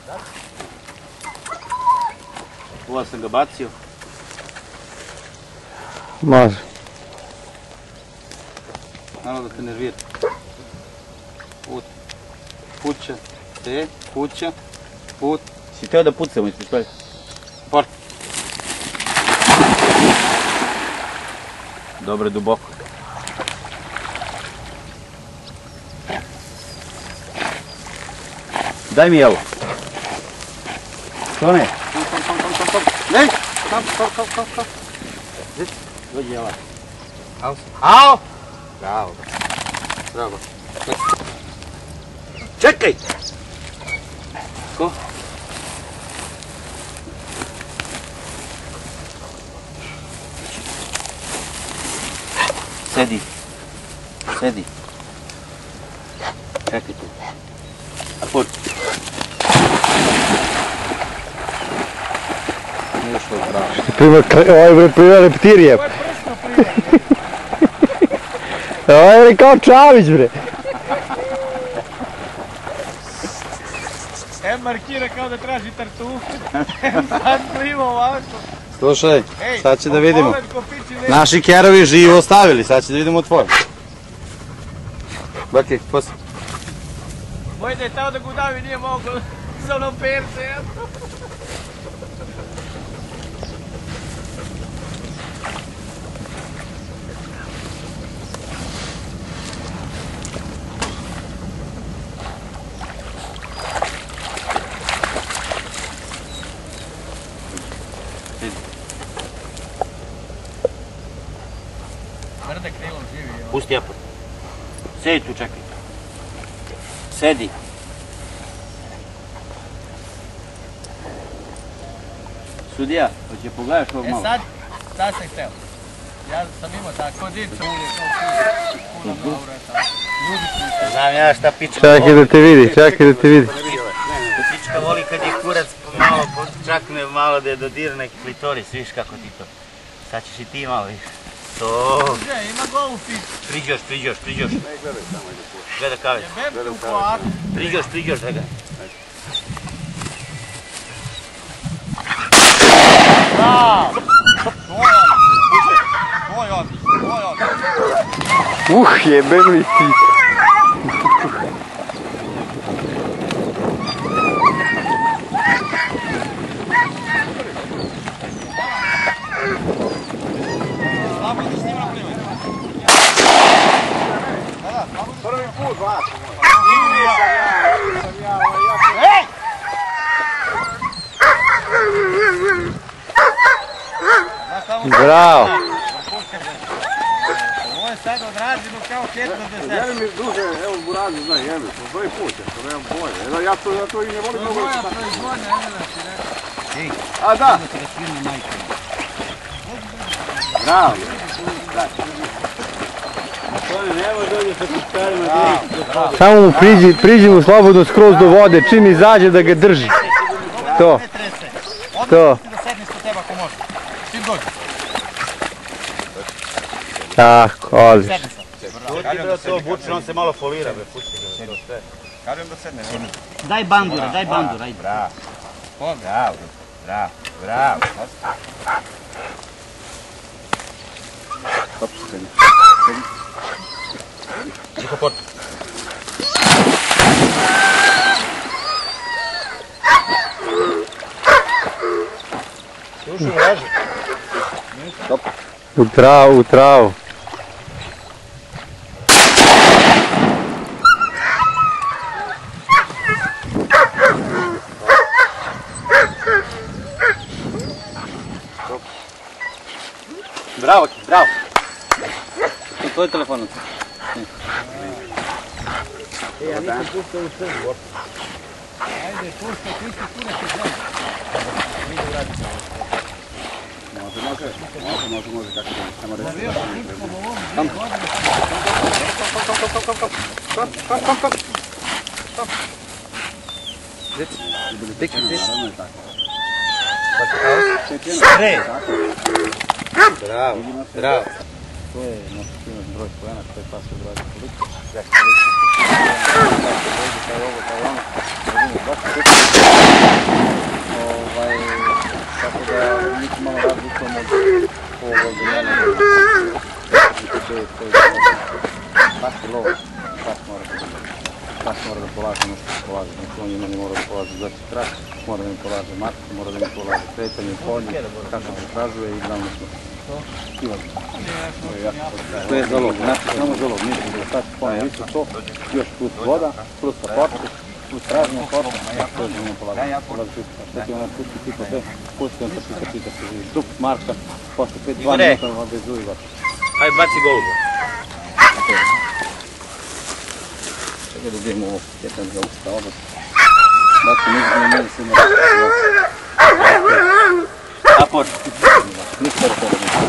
Ova sam ga bacio. Može. Malo da te nervira. Put. Kuća. Kuća. Put. Si teo da pucamo ispred svoje? Port. Dobro, duboko. Daj mi evo. Što ne? Ne! Kam. Dođi ovaj. Ao! Bravo. Bravo. Čekaj! Ko? Sedi. Čekaj tu. A put. Nije što je pravo. Ovo je prima leptirije. Ovo je kao Čavić, bre. Markira kao da traži tartufu. Sad plimo ovako. Slušaj, sad će da vidimo. Naši kerovi živo ostavili, sad će da vidimo tvoj. Baki, posle. Moj da je tao da ga udavi nije mogao za ono perce. Pusti apot. Sedi tu, čekaj. Sedi. Sudija, hoće pogledaš ovog malo? Sad sam hteo. Ja sam imao tako divca uvijek, kuna maura, tako. Znam ja šta pička Čekaj da te vidi. Pička voli kad je kurac malo čakne, malo da je dodirne klitoris, viš kako ti to. Sad ćeš i ti malo više. To. Ima golu pić. Priđoš. Ne gledaj samo, ajde puš. Gleda kaveć. Priđoš, gledaj. Bravo! Tvoj odlič. Jebem li ti. Prvi put, vlak. Bravo. Ovo je sad odrađeno kao ketno deset. Jeli mi duže, evo burazi zna, jeli, to prvi put je, to nemam boje. Ja to i ne volim mnogo. To je moja proizvodnja, Emila ti rekao. A da! Bravo! Samo mu priđi mu slobodno skroz do vode, čim izađe da ga drži. To. Ne trese. Odmah ti da sedniš kod teba ako može. Čim dođe. Tako, odlično. Sedni sad. Dođi da to obuče, on se malo folira, pusti ga to sve. Kažem da sedne. Daj bandura, ajde. Bravo. Niko port. Si ušao u leže? U travu. Bravo. To je telefon. Ja nisam pustao u srbu. Ajde, pušta, ti si kuna ti znam. Vidi uradi se. Može, kako da samo reći. Bravo. To je naš broj poena, to je pas odradio policija. Znači, polaže, znači on je meni mora da polaže za trak, mora da mi polaže matku, mora da mi polaže kretanje, polje, kako se tražuje i glavno što. To je zalog, znači samo zalog, nisam da sad spomenu isto to, još plus voda, plus aporte, plus razne aporte, to je zalog polaže. Što ti ona pusti piko sve, pusti on to pita se živi, dup, marka, posle 5-2 minuta obezuji vas. Hajde baci goluba. Čekaj da idemo ovo, jedan za usta obaz. Dakle, ne se ne aport. Ništa da toga ništa.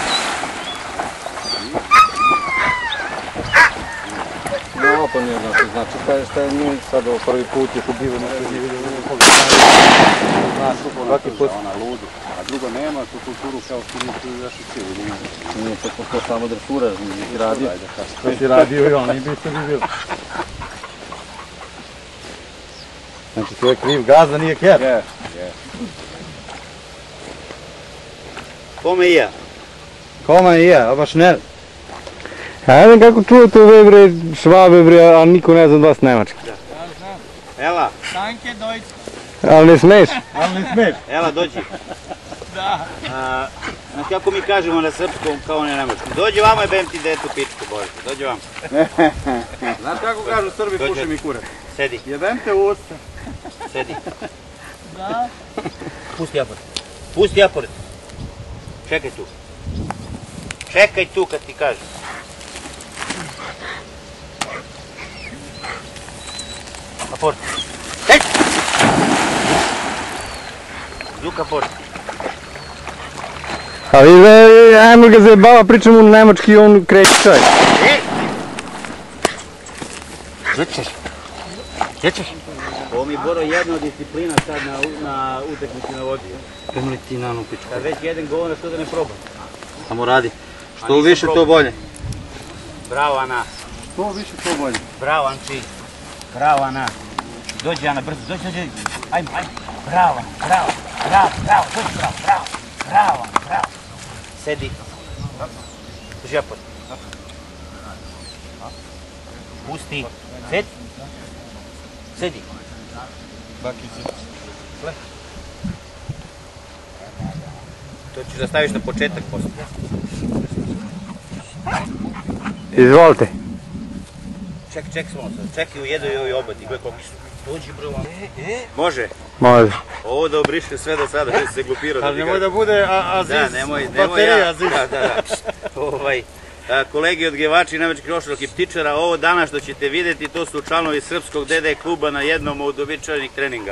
No, pa nije znači šta je mi sad ovo prvi put je kubivo, nešto nije vidio u koliko. Znaš, svaki put. Ona ludu, a drugo nema tu kulturu kao što mi tu još i cijeli. Nije to samo dresura, nisi radio. Što si radio i on, i biste bi bilo. Znači to je kriv gazda, nije ker. Je. Kome i ja? Kome i ja, a baš ne. Ja ne znam kako čujete ove bre, švabe bre, a niko ne zna od vas nemački. Ela. Danke, Deutsch. Ali ne smeš. Ela, dođi. Da. Znaš kako mi kažemo na srpskom kao na nemačkom? Dođi vamo i bem ti detu pičku, Bože. Dođi vamo. Znaš kako kažu Srbi, puši mi kurac? Sedi. Jebem te u usta. Sedi. Da. Pusti aport. Pusti aport. Čekaj tu. Čekaj tu kad ti kažem. Aport. Hej! Zuk aport. Ali ajmo ga zajebava, pričam u nemački i on kreće čovjek. Ej! Sjećaš? Ovo mi je Boro jedna od disciplina sad na utakmici na vodi. Krem li ti na onu pičku? Kad već jedan govor, što da ne probam. Samo radi. Što više to bolje. Bravo Ana. Što više to bolje. Bravo Anči. Bravo Ana. Dođi Ana, brzo, dođi. Ajmo. Bravo, dođi bravo. Sedi. Drži aport. Pusti. Sedi. To ćeš da staviš na početak posle. Izvolite. Čekaj samo sad. Čekaj u jednoj i ovoj obadi. Gledaj koliko su. Dođi bro. Može? Može. Ovo da obriše sve do sada, da se glupirao. Ali nemoj da bude Aziz, Da, nemoj baterija Aziz. Kolegi odgevači nemačkih oštrog i ptičara, ovo danas što ćete vidjeti, to su članovi srpskog DD kluba na jednom od uobičajenih treninga.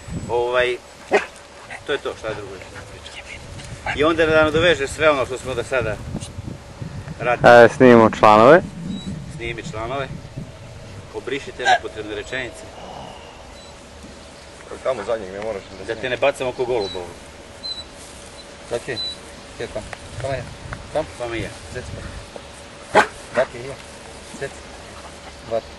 To je to, šta je drugo. I onda da nadovežeš sve ono što smo do sada radili. Snimimo članove. Snimi članove. Obrišite nepotrebne rečenice. Tamo zadnjeg ne moraš Da te ne bacamo ko goluba ovo. Da ti? Gdje tam? Tamo je. Tamo i ja. Da ti je. Sec. Vat.